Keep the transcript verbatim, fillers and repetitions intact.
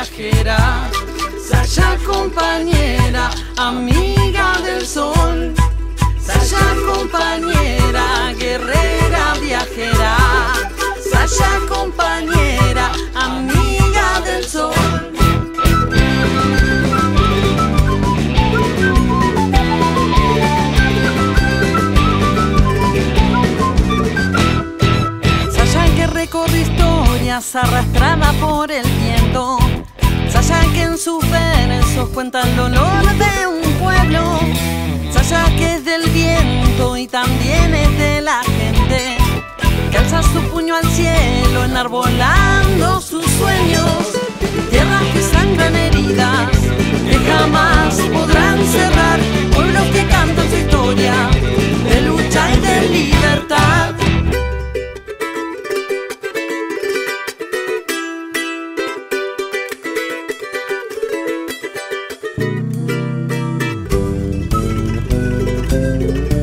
viajera, Sasha compañera, amiga del sol. Sasha compañera, guerrera viajera, Sasha compañera, amiga del sol. Recorre historias arrastrada por el viento, Sasha que en sus versos cuenta el dolor de un pueblo, Sasha que es del viento y también es de la gente, que alza su puño al cielo enarbolando sus sueños, tierras que sangran heridas que jamás podrán cerrar, pueblos que cantan su historia de lucha y de libertad. Thank you.